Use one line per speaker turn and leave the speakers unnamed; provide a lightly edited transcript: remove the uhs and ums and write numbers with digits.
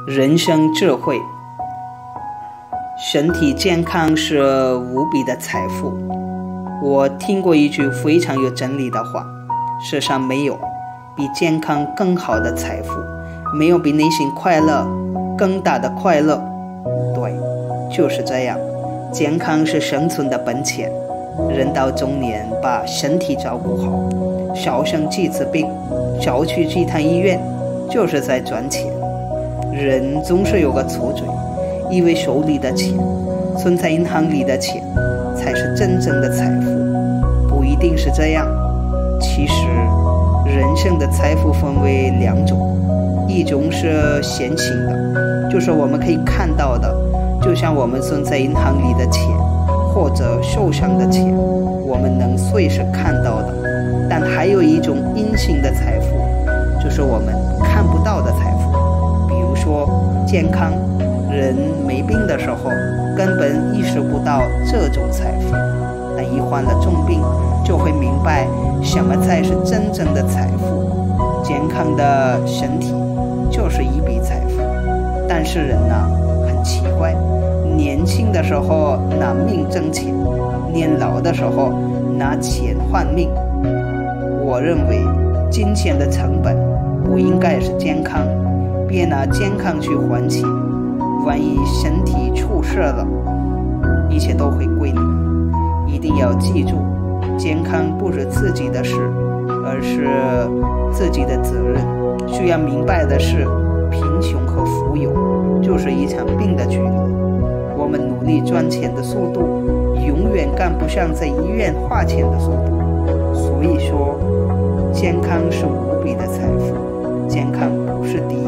人生智慧。身体健康是无比的财富。我听过一句非常有真理的话，世上没有比健康更好的财富，没有比内心快乐更大的快乐。对，就是这样，健康是生存的本钱。人到中年，把身体照顾好，少生几次病，少去几趟医院，就是在赚钱。人总是有个错觉，以为手里的钱，存在银行里的钱才是真正的财富，不一定是这样。其实人生的财富分为两种，一种是显性的，就是我们可以看到的，就像我们存在银行里的钱或者手上的钱，我们能随时看到的。但还有一种隐性的财富，就是我们看不到的财富。比如说健康，人没病的时候根本意识不到这种财富，但一患了重病就会明白什么才是真正的财富。健康的身体就是一笔财富。但是人呢，很奇怪，年轻的时候拿命挣钱，年老的时候拿钱换命。我认为金钱的成本不应该是健康，别拿健康去还钱，万一身体出事了，一切都会归零。一定要记住，健康不是自己的事，而是自己的责任。需要明白的是，贫穷和富有就是一场病的距离。我们努力赚钱的速度永远赶不上在医院花钱的速度。所以说，健康是无比的财富，健康不是第一。